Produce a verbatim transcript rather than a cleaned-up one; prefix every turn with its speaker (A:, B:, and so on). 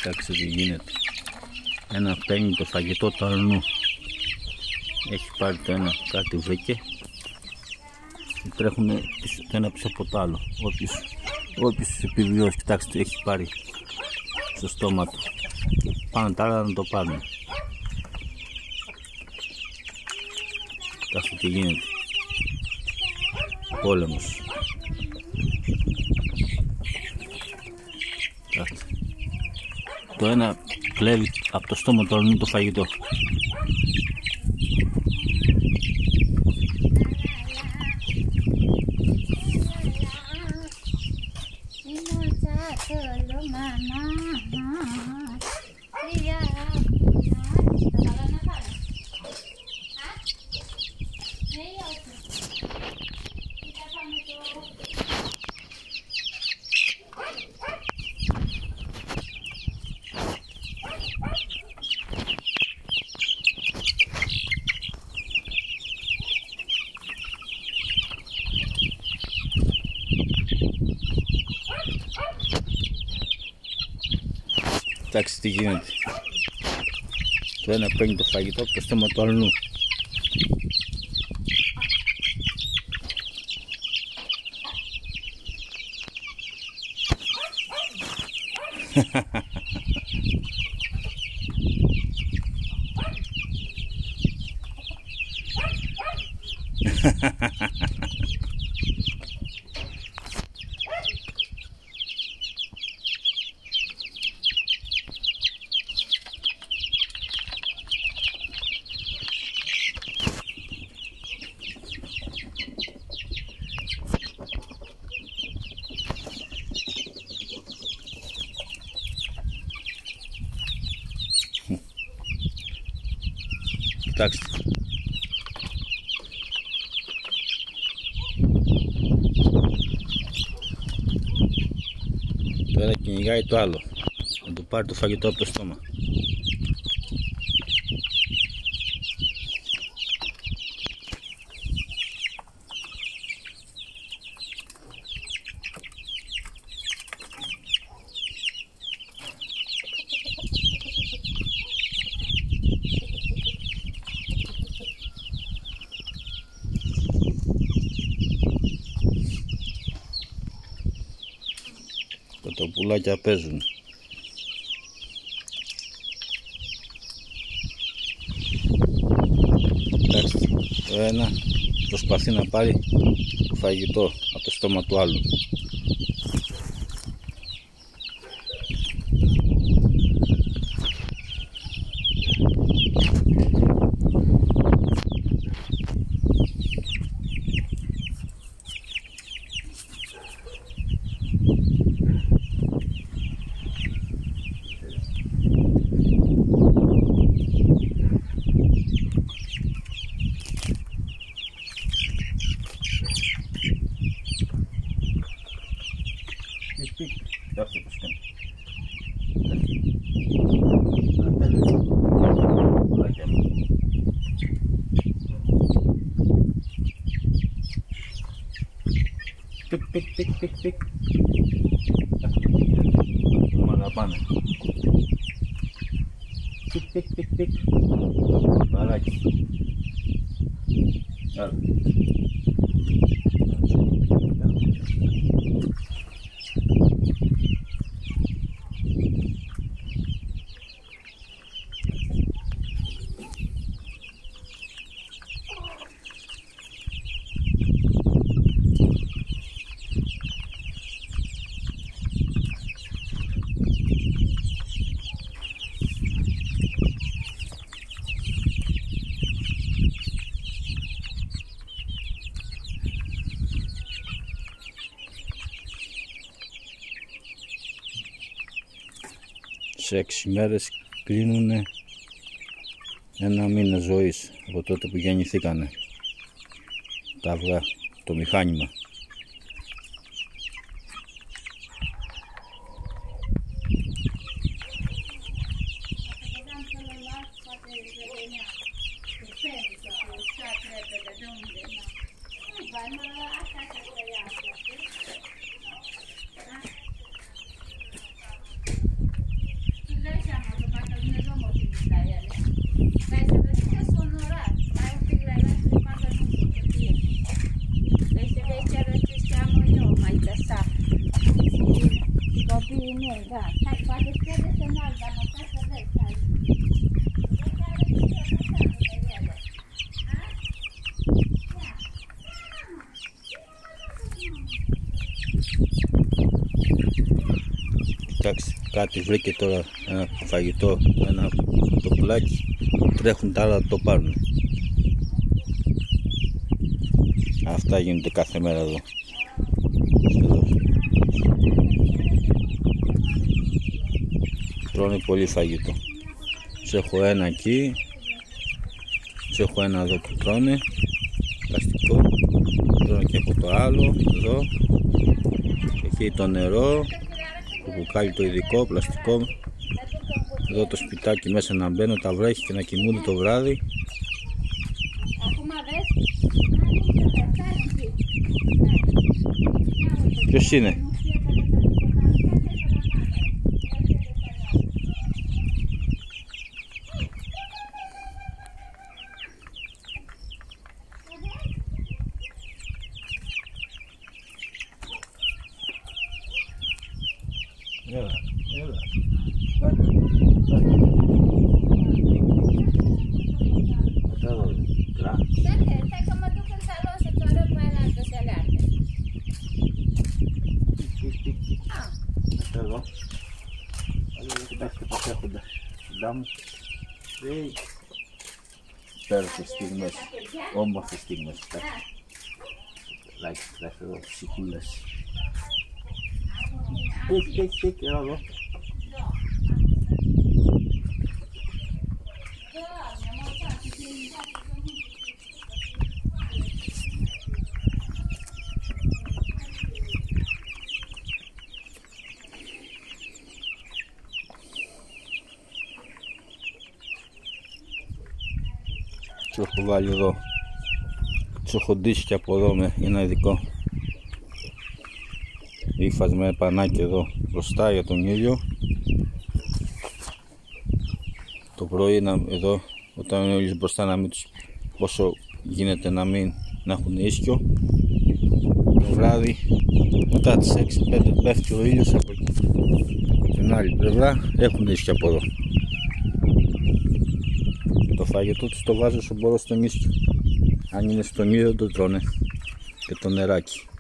A: Κοιτάξτε τι γίνεται. Ένα παίρνει το φαγητό του αλλού. Έχει πάρει το ένα, κάτι βρήκε. Τρέχουν το ένα πίσω από το άλλο. Όποιος, όποιος επιβιώσει, κοιτάξτε, έχει πάρει στο στόμα του. Πάνε τα άλλα να το πάρουν. Κοιτάξτε τι γίνεται. Πόλεμος. Κοιτάξτε. Το ένα κλέβει από το στόμα του αλλού το φαγητό. Κοιτάξτε τι γίνεται. Το ένα παίρνει το φαγητό από το στόμα του αλλού. Κοιτάξτε. Το ένα κυνηγάει το άλλο. Να του πάρει το φαγητό από το στόμα. Τα πουλάκια παίζουν. Κοιτάξτε, το ένα προσπαθεί να πάρει το φαγητό από το στόμα του άλλου. Κοιτάξτε πως κάνει. Πικ, πικ, πικ, πικ, πικ. Μ' αγαπάνε. Πικ, πικ, πικ, πικ. Παράκι. Άρα. Σε έξι μέρες κλείνουν ένα μήνα ζωής από τότε που γεννηθήκανε τα αυγά, το μηχάνημα.
B: ναι, да. Так, падает следующий надо, но так сказать, так.
A: Κοιτάξτε, κάτι βρήκε τώρα, ένα φαγητό, ένα το πουλάκι, τρέχουν τα άλλα να το πάρουν. Αυτά γίνονται κάθε μέρα εδώ. Εδώ. Τρώνε πολύ φαγητό. Τους έχω ένα εκεί, τους έχω ένα εδώ που τρώνε, πλαστικό, τρώνε και από το άλλο, εδώ, και εκεί το νερό, το μπουκάλι το ειδικό, πλαστικό, εδώ το σπιτάκι μέσα να μπαίνω, τα βρέχει και να κοιμούνται το βράδυ. Ποιος είναι? Έλα, έλα. Πάτε, πάτε. Αυτά εδώ, τρά.
B: Stai, stai că mă duc în salon să-ți arăt mai înaltă să aleargă.
A: Αυτά εδώ. Κοιτάξτε πως έχονται. Ντάμ. Υπέροχες στιγμές. Όμορφες στιγμές. Κοιτάξτε εδώ, ψυχούλες. Έχει, έχει, έχει, έλα εδώ. Του έχω βάλει εδώ, του έχω ντύσει και από εδώ με ένα ειδικό ύφασμα πανάκι εδώ μπροστά για τον ήλιο. Το πρωί να, εδώ όταν είναι ο ήλιος μπροστά να μην τους, όσο γίνεται να μην να έχουν ίσκιο. Το βράδυ μετά τις έξι πέντε πέφτει ο ήλιος από, από την άλλη πλευρά, έχουν ίσκιο από εδώ. Το φαγητό τους το βάζω όσο μπορώ στον ίσκιο. Αν είναι στον ήλιο το τρώνε και το νεράκι.